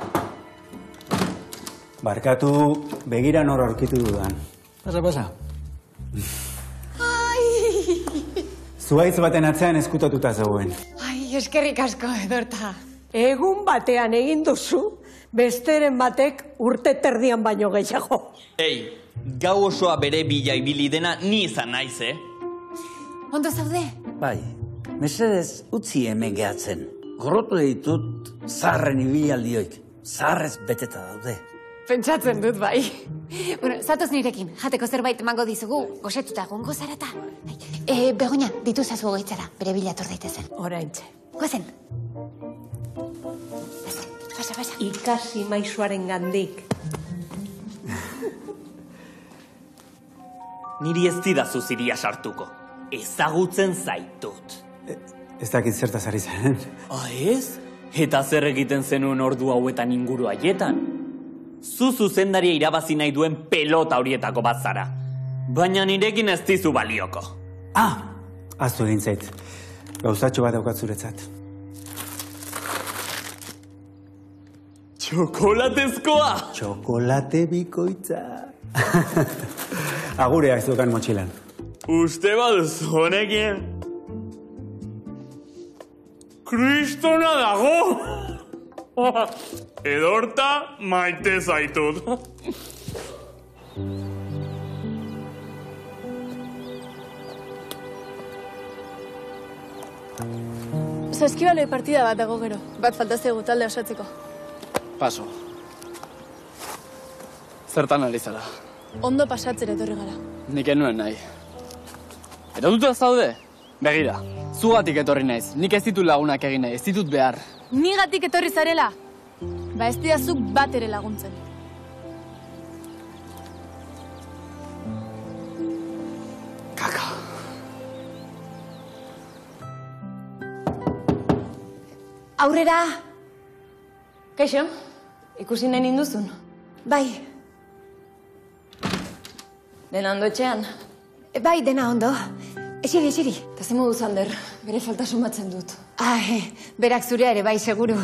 Barkatu, begira nor aurkitu dudan.
Pasa, pasa.
Ai!
Zuhaitz baten atzean eskutatuta zegoen.
Ai, eskerrik asko, Edorta.
Egun batean egin duzu, besteren batek urte terdian baino gehiago.
Ei, gau osoa bere bila ibili dena ni izan naiz, eh?
Ondo zaude?
Bai, mesedez utzi hemen gehatzen. Gorrotu ditut zaharren ibilalioik. Zaharrez beteta daude.
Pentsatzen dut, bai. Bueno, zatoz nirekin, jateko zerbait emango dizugu, gosetuta egongo zarata. E, Begoña, dituzazu goitzara, bere bilator daitezen.
Oraintxe.
Goazen. Pasa, pasa.
Ikasi maizuaren gandik.
Niri ez didazu ziria sartuko. Ezagutzen zaitut.
Ez dakit zertaz ari zen.
Ah, ez? Eta zer egiten zenuen ordu hauetan inguru haietan? Zu zuzendaria irabazi nahi duen pelota horietako bat zara. Baina nirekin ez dizu balioko.
Ah, aztu egin zait. Gauzatxo bat daukat zuretzat.
Txokolatezkoa!
Txokolate bikoitza. Agurea ez dukan motxilan.
Uste baduzu honekin. Kristona dago! Edorta maite zaitut.
Saskibaloi partida bat dago gero. Bat falta zaigu talde osatzeko.
Paso. Zertan ari zara?
Ondo pasatzera etorri gara.
Nik enuen nahi. Erotuta zaude? Begira, zugatik etorri naiz. Nik ez ditut lagunak egin nahi, ez ditut behar.
Nigatik etorri zarela? Ba ez didazuk bat ere laguntzen.
Kaka.
Aurrera!
Kaixo? ikusi nahi ninduzun?
Bai.
Dena ondo etxean?
Bai, dena ondo. Esiri, esiri.
Eta ze modu Zander, bere falta sumatzen dut.
Ah, berak zurea ere bai, seguru.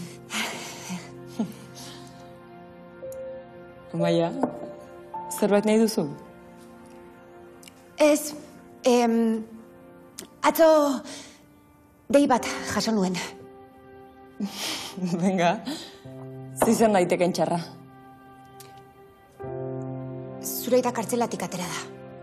Amaia, zerbait nahi duzu?
Ez, em, atzo dei bat jaso nuen.
Venga, zizan daiteken txarra.
Zure eta kartzelatik atera da.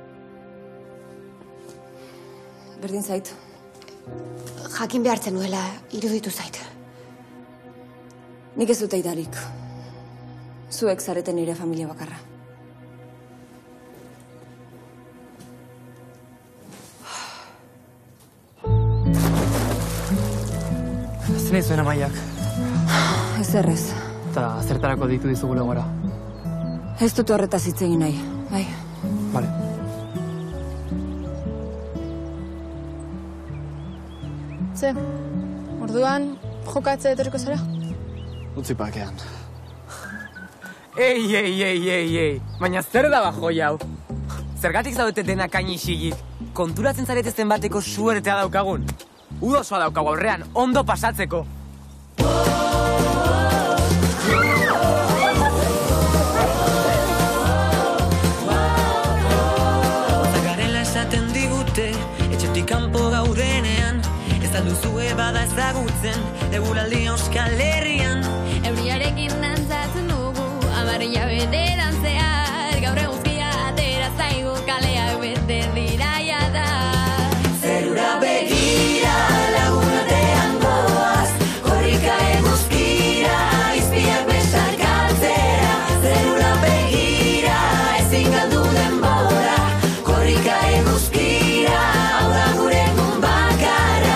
Berdin zait.
Jakin behartzen nuela, iruditu zait.
Nik ez dut eidarik. Zuek zareten nire familia bakarra.
Zenei zuen Amaiak.
Ez errez.
Eta zertarako ditu dizugule gora.
Ez dut horretaz hitz egin nahi, bai.
Vale.
Ze, orduan jokatze etorriko zara?
Utzi pakean.
Ei, ei, ei, ei, ei. Baina zer da bajoi hau? Zergatik zaudete dena kainixigik? Konturatzen zaretezen bateko suertea daukagun? Udo osoa daukagu aurrean, ondo pasatzeko.
Zagarela esaten digute, etxetik kanpo gaudenean, ez alduzue bada ezagutzen, eguraldi Euskal Herrian.
Euriarekin dantzatzen dugu, amar hilabete dantzeak, gaur eguzkia atera zaigu kaleak bete dira jada.
Zerura begira lagunatean goaz, korrika eguzkira, izpiak besak altzera. Zerura begira ezin galdu denbora, korrika eguzkira, hau da gure egun bakarra.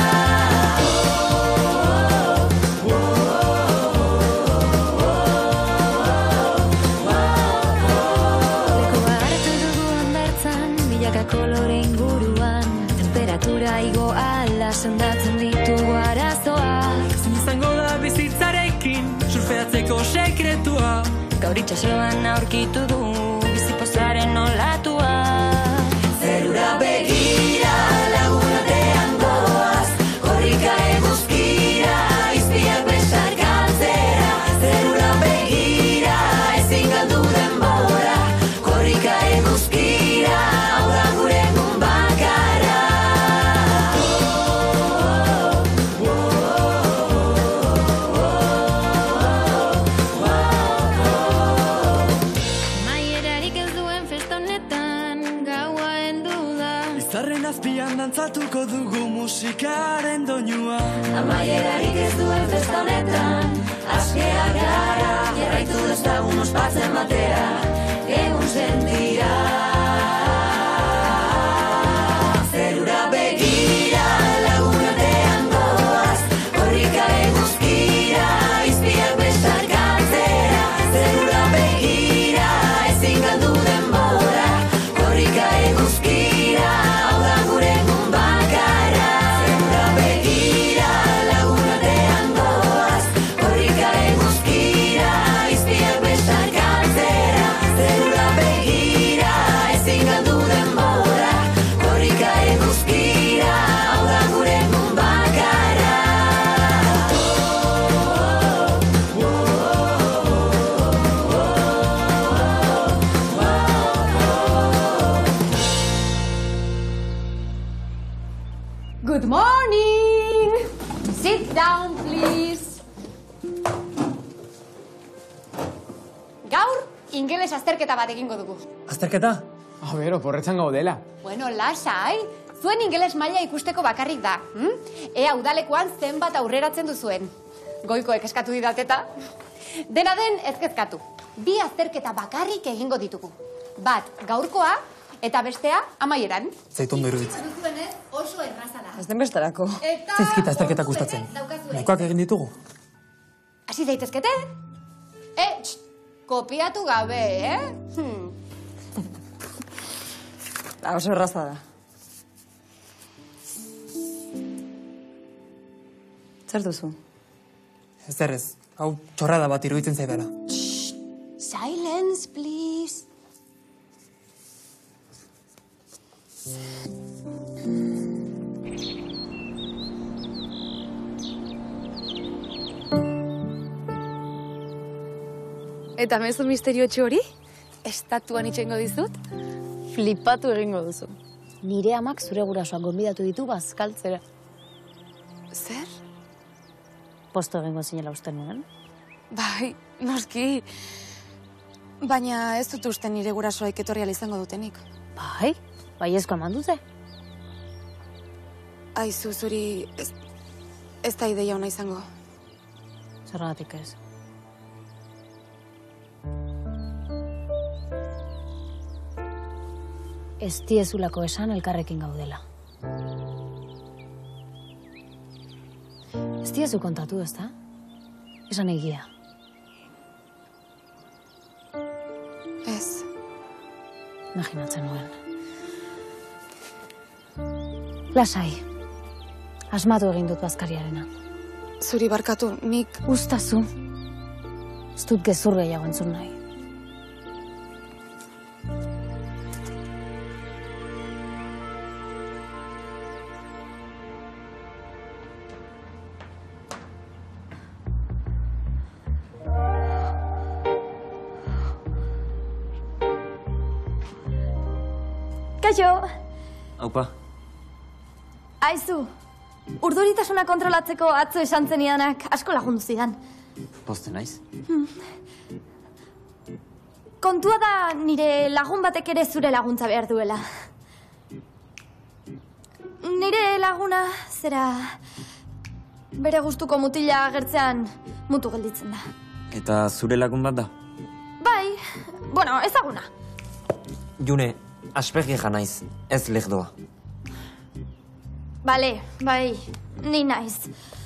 Lekoa hartu dugu hondartzan, milaka kolore inguruan, temperatura igo ala sendatzen ditugu arazoak. Zin izango da bizitzarekin, surfeatzeko sekretua.
Gaur itxasoan aurkitu du bizipozaren olatua.
Zerura begira lagunatean goaz, korrika eguzkira, izpiak besak altzera. Zerura begira ezin galdu denbora, korrika eguzkira, hau da gure egun bakarra.
Maierarik ez duen festa honetan, gaua heldu da.
Izarren azpian dantzatuko dugu musikaren doinua. Amaierarik ez duen festa honetan, askea gara, jarraitu dezagun ospatzen batera, egun sentira. Zerura begira lagunatean goaz, korrika eguzkira, izpiak besak altzera. Zerura begira ezin galdu denbora, korrika eguzkira, hau da gure egun bakarra. Zerura begira lagunatean goaz, korrika eguzkira, izpiak besak altzera. Zerura begira ezin galdu denbora, korrika eguzkira, hau da gure egun bakarra.
Good morning! Sit down, please. Gaur, ingeles azterketa bat egingo dugu.
Azterketa?
A ber, oporretzan gaudela.
Bueno, lasai. Zuen ingeles maila ikusteko bakarrik da. Hm? Ea udalekuan zenbat aurreratzen duzuen. Goikoek eskatu didateta. Dena den ez kezkatu. Bi azterketa bakarrik egingo ditugu. Bat gaurkoa eta bestea amaieran.
Zaitu ondo iruditzen.
Duzuenez oso erraza da.
Ez den bestarako.
Eta
Zaizkit azterketak gustatzen. Nahikoak egin ditugu.
hasi daitezkete? Eh, txt, kopiatu gabe, eh? Hmm.
Ah, oso erraza da. Zer duzu?
Ez errez, Hau txorrada bat iruditzen zaidala.
Silence, please.
Eta mezu misteriotxo hori? Estatuan itxengo dizut? Flipatu egingo duzu. Nire amak zure gurasoak gonbidatu ditu bazkaltzera. Zer? Posto egingo zinela uste nuen.
Bai, noski. Baina ez dut uste nire gurasoaik etorriala izango dutenik.
Bai? Bai ezko eman dute?
Aizu, zuri ez, ez da ideia ona izango.
Zergatik ez. Ez diezulako esan elkarrekin gaudela. Ez diezu kontatu, ez da? Esan egia.
Ez.
Imaginatzen nuen. Lasai. Asmatu egin dut bazkariarena.
Zuri barkatu, nik...
Ustazu. Ez dut gezur gehiago entzun nahi.
Kaixo!
Aupa.
Aizu, urduritasuna kontrolatzeko atzo esan zenidanak asko lagundu zidan.
Poste naiz.
Hmm. Kontua da nire lagun batek ere zure laguntza behar duela. Nire laguna, zera... bere gustuko mutila agertzean mutu gelditzen da.
Eta zure lagun bat da?
Bai, bueno, ezaguna.
June, asperge naiz, ez lehdoa.
Bale, bai, ni naiz.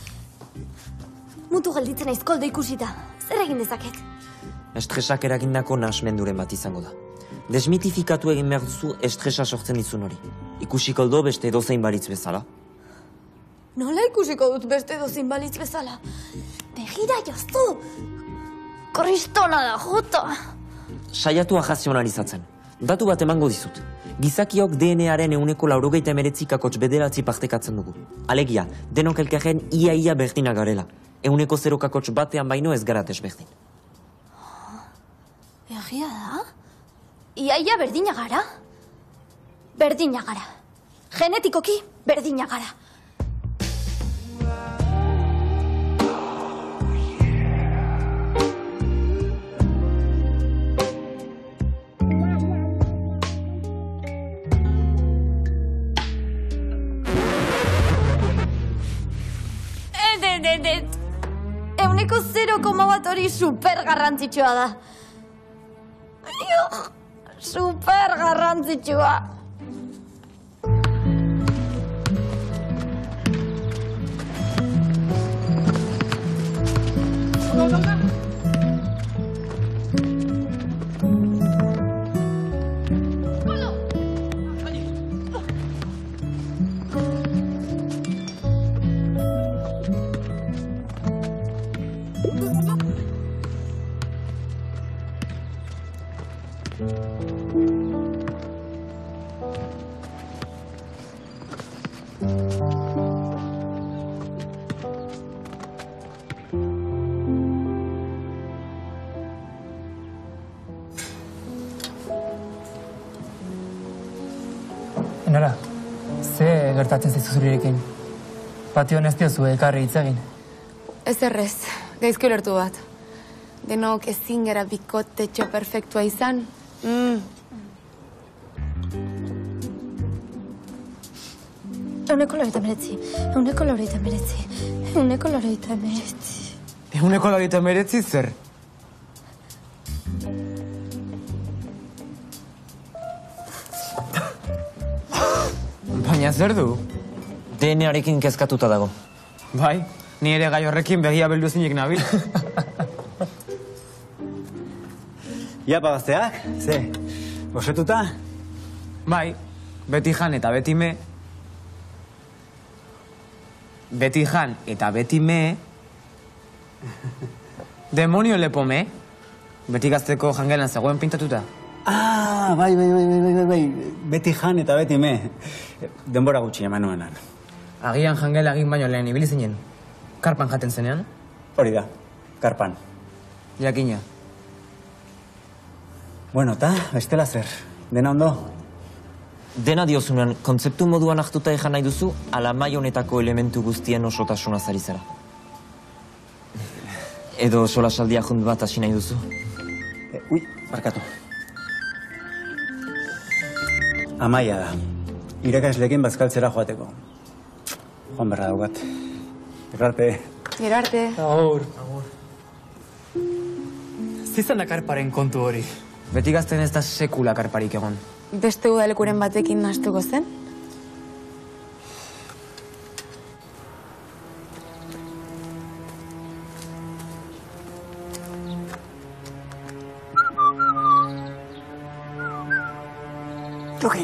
Mutu gelditzen naiz koldo ikusita. Zer egin dezaket?
Estresak eragindako nahasmenduren bat izango da. Desmitifikatu egin behar duzu estresa sortzen dizun hori. Ikusi koldo beste edozein baritz bezala.
Nola ikusiko dut beste edozein balitz bezala? Begira joztu! Kristona da jota!
Saiatu ahazionalizatzen. Datu bat emango dizut. Gizakiok D N A-aren euneko laurogeita emeretzi kakotx bederatzi partekatzen dugu. Alegia, denok elkarren ia-ia berdinak garela. Euneko zero kakotx batean baino ez gara desberdin.
Egia da? Ia-ia berdina gara? Berdina gara. Genetikoki berdina gara. Euneko zero koma bat hori super garrantzitsua da. Super garrantzitsua.
Nora, ze gertatzen zaizu zurirekin? Patioan ez diozu elkarri hitz egin.
Ez errez, gaizki ulertu bat. Denok ezin gara bikotetxo perfektua izan. Mm.
Euneko laurogeita hemeretzi, euneko laurogeita hemeretzi, euneko laurogeita hemeretzi.
Euneko laurogeita hemeretzi zer? Baina zer du?
D N A-rekin kezkatuta dago.
Bai, ni ere gai horrekin begia belduzinik nabil.
Ia pagazteak, ze, gozetuta?
Bai, beti jan eta beti me. Beti jan eta beti me.
Demonio lepome? Beti gazteko jangelan zegoen pintatuta?
Ah, bai, bai, bai, bai, bai, bai, beti jan eta beti me. Denbora gutxi eman nuenan.
Agian jangela egin baino lehen ibili zinen. Karpan jaten zenean?
Hori da, karpan.
Jakina.
Bueno, eta, bestela zer, dena ondo?
Dena diozunean, kontzeptu moduan hartuta ejan nahi duzu, ala mai honetako elementu guztien osotasuna zari zara. Edo solasaldia jund bat hasi nahi duzu.
E, ui, barkatu. Amaia da. Irakasleekin bazkaltzera joateko. Joan berra daukat. Errarte.
Erarte.
Agur. Agur. Zizan da karparen kontu hori.
Beti gazten ez da sekula karparik egon.
Beste udalekuren batekin nahastuko zen?
Jokin.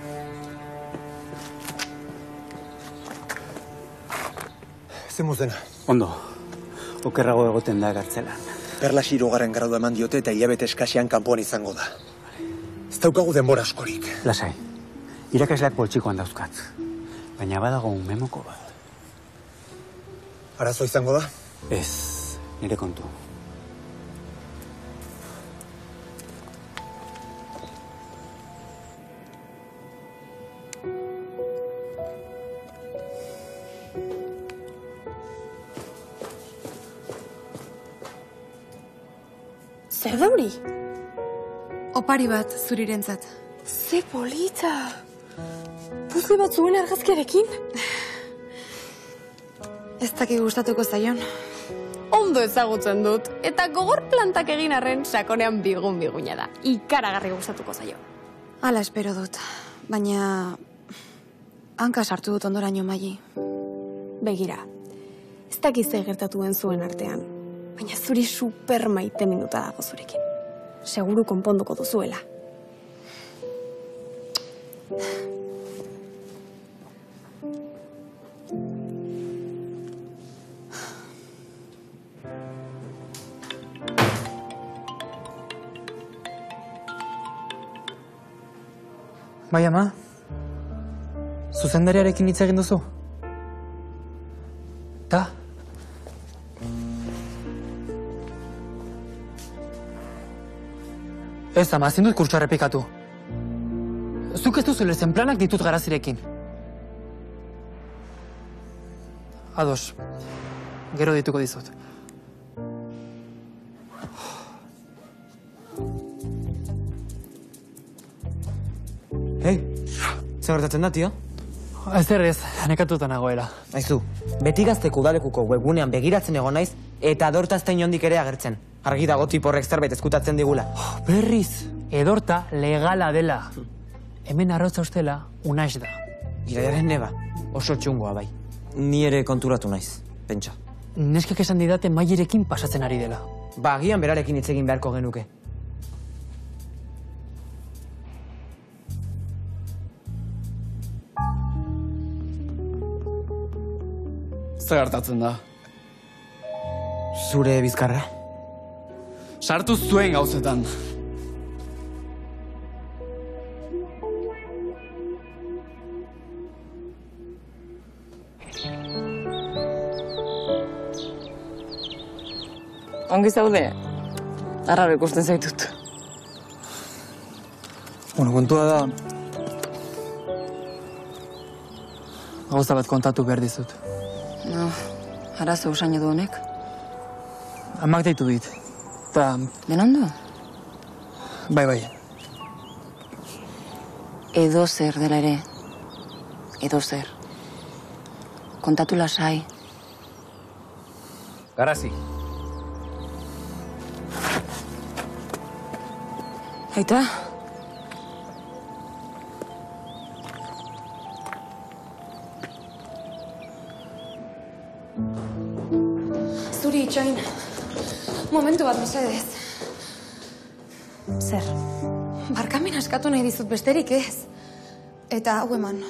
Zemuz dena.
Ondo. Okerrago egoten da gartzelan.
Perla hirugarren gradua eman diote eta hilabete eskasean kanpoan izango da. Ez daukagu denbora askorik.
Lasai. Irakasleak poltsikoan dauzkat. Baina badago un memoko bat.
Arazo izango da?
Ez, nire kontu.
Zer da hori?
Opari bat zurirentzat.
Ze polita! Puzle bat zuen argazkiarekin?
Ez daki gustatuko zaion.
Ondo ezagutzen dut, eta gogor plantak egin arren sakonean bigun biguna da. Ikaragarri gustatuko zaio.
Hala espero dut, baina hanka sartu dut ondoraino Maili.
Begira, ez dakiz ze gertatuen zuen artean, baina zuri super maite minuta dago zurekin. Seguru konponduko duzuela.
Bai, ama? Zuzendariarekin hitz egin duzu? Ta? Ez, ama, ezin dut kurtso errepikatu. Zuk ez duzu lezen planak ditut garazirekin. Ados, gero dituko dizut. Hei, zer gertatzen da, tio?
Ezer ez, nekatuta nagoela.
Aizu, beti gazteko udalekuko webgunean begiratzen egon naiz, eta adortazta inondik ere agertzen. Argi dago tiporrek zerbait eskutatzen digula.
Oh, berriz, edorta legala dela. Hemen arrotza ustela, unaiz da.
Iraiaren neba, oso txungoa bai.
Ni ere konturatu naiz, pentsa.
Neskak esan didate Mailerekin pasatzen ari dela.
Ba, agian berarekin hitz egin beharko genuke.
Zer hartatzen da?
Zure bizkarra?
Sartu zuen gauzetan.
Ongi zaude? Arraro ikusten zaitut.
Bueno, kontua da... Gauza bat kontatu behar dizut.
No, arazo usaino du honek.
Amak deitu dit. Ta...
Den ondo?
Bai, bai.
Edo zer dela ere. Edo zer. Kontatu lasai.
Garazi.
Aita?
Zuri, itxoin. Momentu bat, mesedez. Zer? Barkamen askatu nahi dizut besterik ez. Eta hau eman.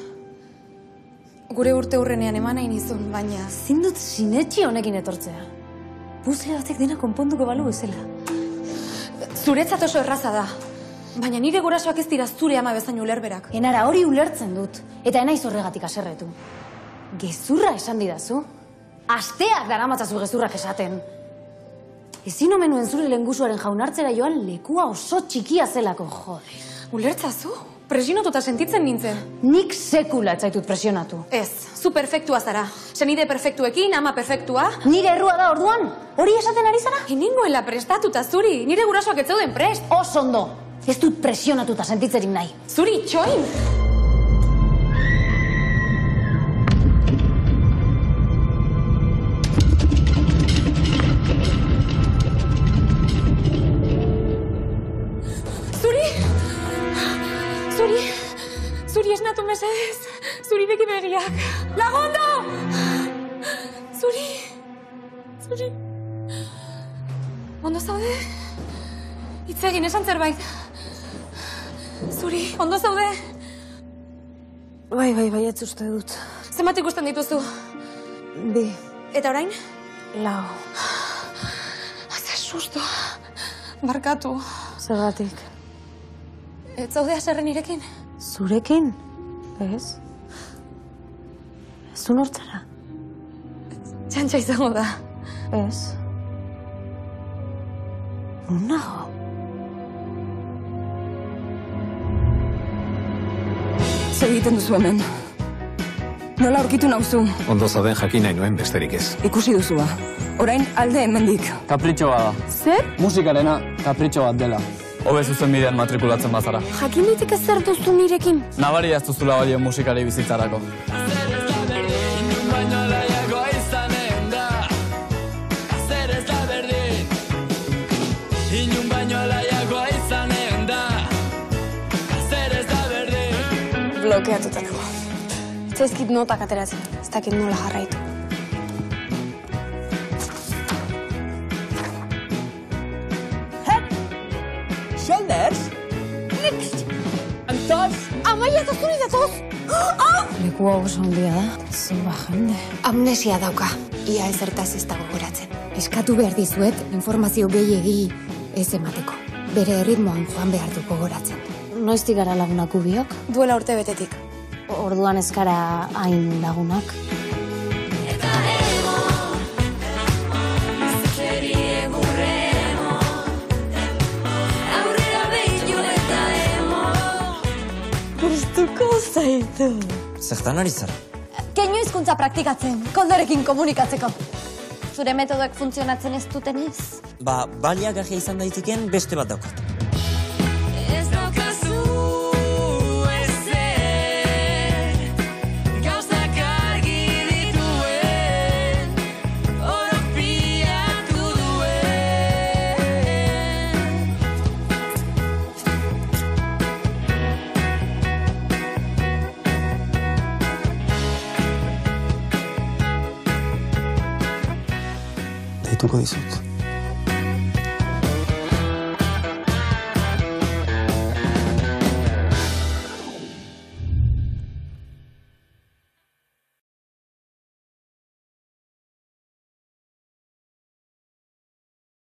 Gure urte hurrenean eman nahi nizun, baina zindut sinetxi honekin etortzea. puzle batek dena konponduko balu bezala. Zuretzat oso erraza da. Baina nire gurasoak ez dira zure ama bezain ulerberak.
Enara hori ulertzen dut. Eta enaiz horregatik aserretu. Gezurra esan didazu? Asteak daramatzazu gezurrak esaten. Ezin omen nuen zure lengusuaren jaunartzera joan lekua oso txikia zelako, jode.
Ulertzazu? Presionatuta sentitzen nintzen.
Nik sekula ez zaitut presionatu.
Ez, zu perfektua zara. Senide perfektuekin, ama perfektua.
Nire errua da orduan? Hori esaten ari zara?
Eningoela prestatuta zuri. Nire gurasoak ez zeuden prest.
Oso ondo. Ez dut presionatuta sentitzerik nahi.
Zuri, txoin! Zuri esnatu mesedez, zuri beki begiak. Lagondo! Zuri, zuri. Ondo zaude? Hitz egin esan zerbait. Zuri, ondo zaude?
Bai, bai, bai, ez uste dut.
Zenbat ikusten dituzu?
Bi.
Eta orain?
Lau.
Ze susto. Barkatu.
Zergatik.
Ez zaude haserre nirekin?
Zurekin? Ez? Ez du nortzara?
Txantxa izango da.
Ez. Non nago?
Zer egiten duzu hemen? Nola aurkitu nauzu?
Ondo zauden jakin nahi nuen besterik ez.
Ikusi duzua. Orain alde hemendik.
Kapritxo bat da.
Zer?
Musikarena kapritxo bat dela. Hobe zuzen bidean matrikulatzen bazara.
Jakin ditik ez zer duzu nirekin?
Nabari ez duzula horien musikari bizitzarako.
Blokeatuta nago. Zaizkit notak ateratzen, ez dakit nola jarraitu.
Shoulders?
Next! Antoz! Amaia, eta zuri datoz!
Lekua oso handia da. Zenba jende.
Amnesia dauka. Ia ezertaz ez dago goratzen. Eskatu behar dizuet informazio gehiegi ez emateko. Bere erritmoan joan behar duko goratzen.
Noiztik gara lagunak ubiok?
Duela urte betetik.
Orduan ez gara hain lagunak. Gustuko zaitu.
Zertan ari zara?
Keinu hizkuntza praktikatzen, koldorekin komunikatzeko. Zure metodoek funtzionatzen ez dutenez?
Ba, baliagarria izan daiteken beste bat daukat.
Ez daukazu ezer, gauzak argi dituen, orok pilatu duen.
Deituko dizut.